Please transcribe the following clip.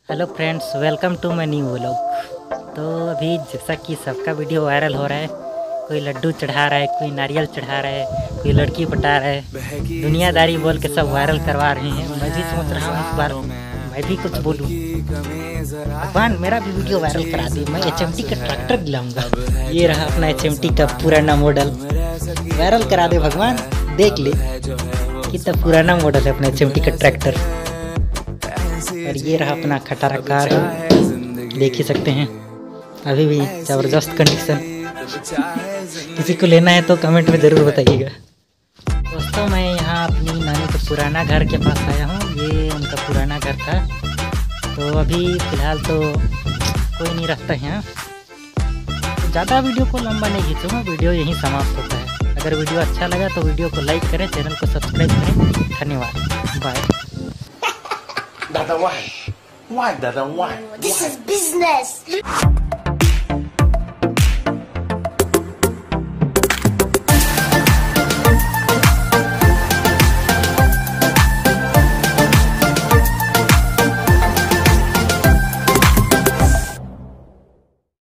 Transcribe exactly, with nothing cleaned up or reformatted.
Hello friends, welcome to my new vlog. तो अभी जैसा कि सबका वीडियो वायरल हो रहा है, कोई लड्डू चढ़ा रहा है, कोई नारियल चढ़ा रहा है, कोई लड़की पटा रहा है, दुनियादारी बोल के सब वायरल करवा रहे हैं। मैं भी सोच रहा हूँ इस बार मैं भी कुछ बोलूँ। भगवान मेरा भी वीडियो वायरल करा दे, मैं एच एम टी का ट्रैक्टर दिलाऊंगा। ये रहा अपना एच एम टी का पुराना मॉडल, वायरल करा दे भगवान। देख ले कितना पुराना मॉडल है अपना एच एम टी का ट्रैक्टर। और ये रहा अपना खटारा कार, देख ही सकते हैं अभी भी ज़बरदस्त कंडीशन। किसी को लेना है तो कमेंट में ज़रूर बताइएगा। दोस्तों, मैं यहाँ अपनी नानी के पुराना घर के पास आया हूँ। ये उनका पुराना घर था, तो अभी फ़िलहाल तो कोई नहीं रहता है यहाँ। तो ज़्यादा वीडियो को लंबा नहीं खींचूँगा, वीडियो यहीं समाप्त होता है। अगर वीडियो अच्छा लगा तो वीडियो को लाइक करें, चैनल को सब्सक्राइब करें। धन्यवाद, bye. Dada, why? Why, Dada, why? This is business.